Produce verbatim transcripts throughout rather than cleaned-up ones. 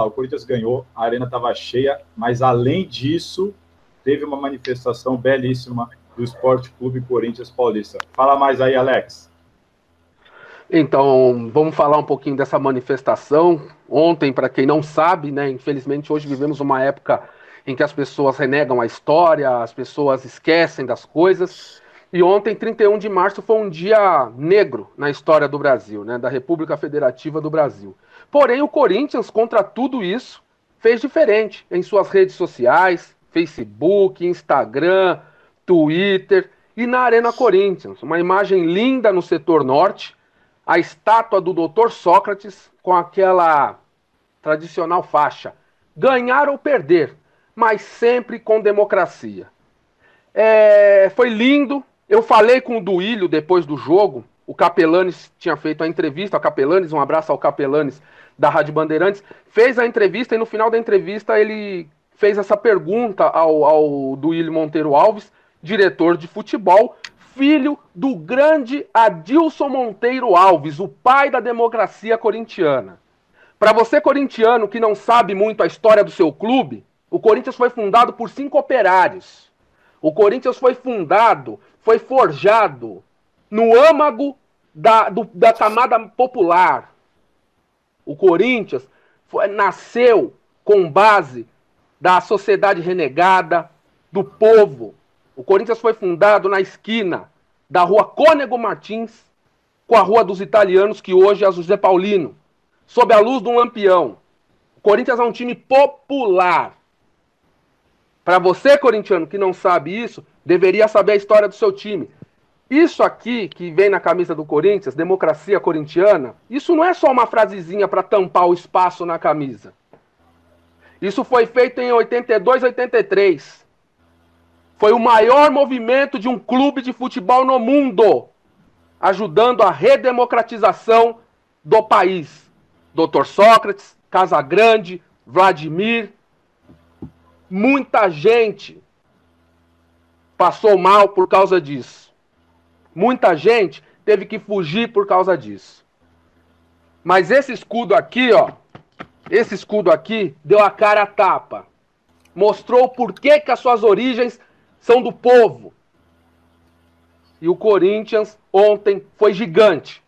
o Corinthians ganhou, a arena estava cheia, mas além disso, teve uma manifestação belíssima do Esporte Clube Corinthians Paulista. Fala mais aí, Alex. Então, vamos falar um pouquinho dessa manifestação. Ontem, para quem não sabe, né, infelizmente hoje vivemos uma época em que as pessoas renegam a história, as pessoas esquecem das coisas. E ontem, trinta e um de março, foi um dia negro na história do Brasil, né, da República Federativa do Brasil. Porém, o Corinthians, contra tudo isso, fez diferente em suas redes sociais, Facebook, Instagram, Twitter e na Arena Corinthians. Uma imagem linda no setor norte, a estátua do doutor Sócrates com aquela tradicional faixa: ganhar ou perder, mas sempre com democracia. É, foi lindo. Eu falei com o Duílio depois do jogo. O Capelanes tinha feito a entrevista. O Capelanes, um abraço ao Capelanes da Rádio Bandeirantes, fez a entrevista e no final da entrevista ele fez essa pergunta ao, ao Duílio Monteiro Alves, diretor de futebol, filho do grande Adilson Monteiro Alves, o pai da democracia corintiana. Para você corintiano que não sabe muito a história do seu clube, o Corinthians foi fundado por cinco operários. O Corinthians foi fundado, foi forjado no âmago da, do, da camada popular. O Corinthians foi, nasceu com base da sociedade renegada, do povo. O Corinthians foi fundado na esquina da rua Cônego Martins com a Rua dos Italianos, que hoje é a José Paulino, sob a luz de um lampião. O Corinthians é um time popular. Para você, corintiano, que não sabe isso, deveria saber a história do seu time. Isso aqui, que vem na camisa do Corinthians, democracia corintiana, isso não é só uma frasezinha para tampar o espaço na camisa. Isso foi feito em oitenta e dois, oitenta e três. Foi o maior movimento de um clube de futebol no mundo, ajudando a redemocratização do país. doutor Sócrates, Casagrande, Vladimir, muita gente passou mal por causa disso. Muita gente teve que fugir por causa disso. Mas esse escudo aqui, ó, esse escudo aqui deu a cara a tapa. Mostrou por que que as suas origens são do povo. E o Corinthians ontem foi gigante.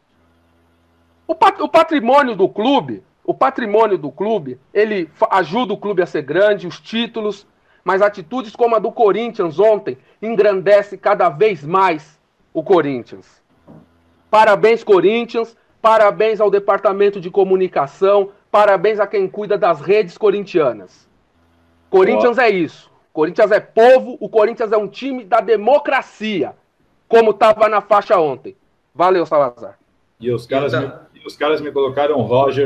O, pat o patrimônio do clube, o patrimônio do clube, ele ajuda o clube a ser grande, os títulos, mas atitudes como a do Corinthians ontem engrandece cada vez mais o Corinthians. Parabéns, Corinthians, parabéns ao departamento de comunicação, parabéns a quem cuida das redes corintianas. Corinthians é isso. Corinthians é povo, o Corinthians é um time da democracia, como estava na faixa ontem. Valeu, Salazar. E os caras, me, os caras me colocaram o Roger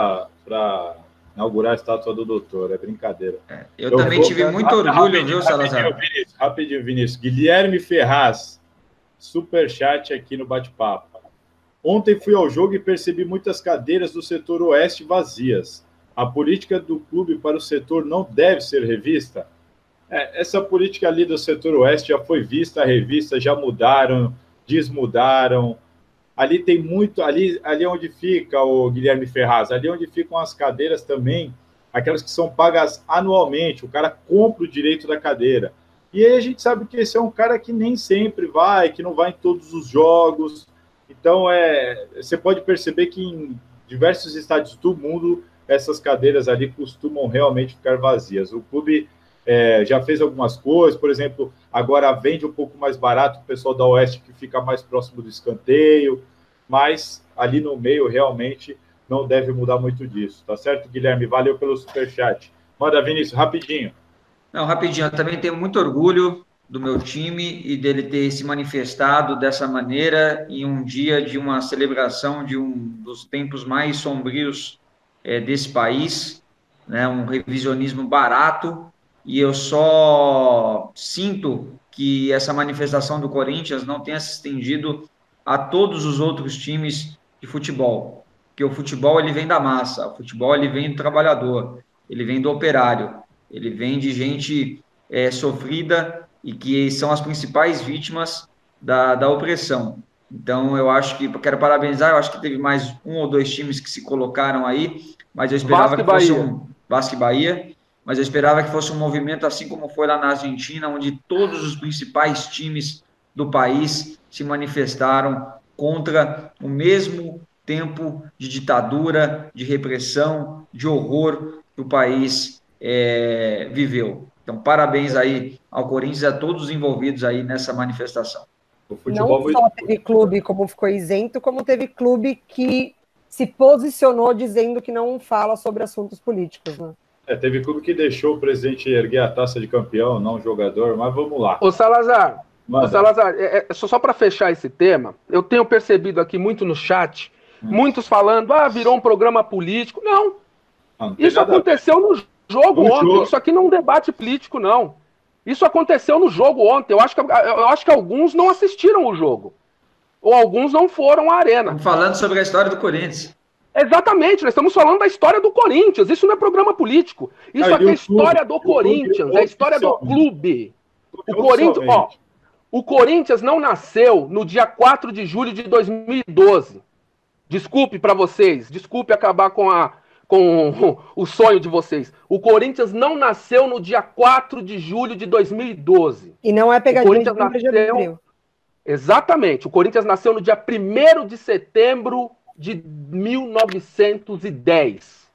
para inaugurar a estátua do doutor, é brincadeira. É, eu, eu também vou... tive muito orgulho, rapidinho, viu, Salazar? Rapidinho, Vinícius, rapidinho, Vinícius. Guilherme Ferraz, superchat aqui no bate-papo. Ontem fui ao jogo e percebi muitas cadeiras do setor oeste vazias. A política do clube para o setor não deve ser revista? É, essa política ali do setor oeste já foi vista, revista, já mudaram, desmudaram. Ali tem muito, ali, ali onde fica o Guilherme Ferraz, ali onde ficam as cadeiras também, aquelas que são pagas anualmente, o cara compra o direito da cadeira. E aí a gente sabe que esse é um cara que nem sempre vai, que não vai em todos os jogos. Então, é, você pode perceber que em diversos estádios do mundo, essas cadeiras ali costumam realmente ficar vazias. O clube é, já fez algumas coisas, por exemplo, agora vende um pouco mais barato o pessoal da Oeste, que fica mais próximo do escanteio, mas ali no meio realmente não deve mudar muito disso. Tá certo, Guilherme? Valeu pelo superchat. Manda, Vinícius, rapidinho. Não, rapidinho, eu também tenho muito orgulho do meu time e dele ter se manifestado dessa maneira em um dia de uma celebração de um dos tempos mais sombrios é, desse país, né, um revisionismo barato, e eu só sinto que essa manifestação do Corinthians não tenha se estendido a todos os outros times de futebol, porque o futebol ele vem da massa, o futebol ele vem do trabalhador, ele vem do operário, ele vem de gente é, sofrida e que são as principais vítimas da, da opressão. Então, eu acho que, quero parabenizar, eu acho que teve mais um ou dois times que se colocaram aí, mas eu esperava que fosse um, Vasco e Bahia, mas eu esperava que fosse um movimento assim como foi lá na Argentina, onde todos os principais times do país se manifestaram contra o mesmo tempo de ditadura, de repressão, de horror que o país é, viveu. Então, parabéns aí ao Corinthians e a todos os envolvidos aí nessa manifestação. O futebol não só teve clube como ficou isento, como teve clube que se posicionou dizendo que não fala sobre assuntos políticos, né? É, teve clube que deixou o presidente erguer a taça de campeão, não o jogador, mas vamos lá. Ô Salazar, ô Salazar, é, é, só para fechar esse tema, eu tenho percebido aqui muito no chat, hum. muitos falando, ah, virou um programa político. Não, não, não isso aconteceu no jogo no ontem, jogo. Isso aqui não é um debate político, não. Isso aconteceu no jogo ontem, eu acho que, eu acho que alguns não assistiram o jogo, ou alguns não foram à arena. Estamos falando sobre a história do Corinthians. Exatamente, nós estamos falando da história do Corinthians, isso não é programa político, isso ah, aqui é a história do Corinthians, é a história do clube. O Corinthians, ó, o Corinthians não nasceu no dia quatro de julho de dois mil e doze. Desculpe para vocês, desculpe acabar com, a, com o sonho de vocês. O Corinthians não nasceu no dia quatro de julho de dois mil e doze. E não é pegadinha de nasceu... Exatamente, o Corinthians nasceu no dia primeiro de setembro de mil novecentos e dez,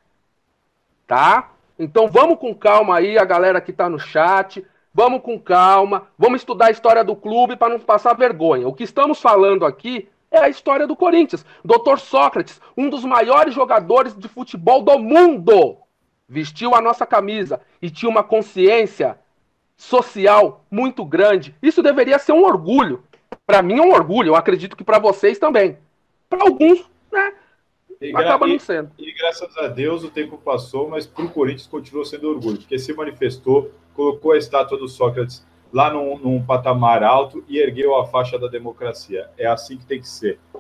tá? Então vamos com calma aí, a galera que tá no chat, vamos com calma, vamos estudar a história do clube para não passar vergonha. O que estamos falando aqui é a história do Corinthians. doutor Sócrates, um dos maiores jogadores de futebol do mundo, vestiu a nossa camisa e tinha uma consciência social muito grande. Isso deveria ser um orgulho. Para mim é um orgulho, eu acredito que para vocês também. Para alguns, né? E, acaba não sendo. E, e graças a Deus o tempo passou, mas para o Corinthians continuou sendo orgulho, porque se manifestou, colocou a estátua do Sócrates lá num, num patamar alto e ergueu a faixa da democracia. É assim que tem que ser.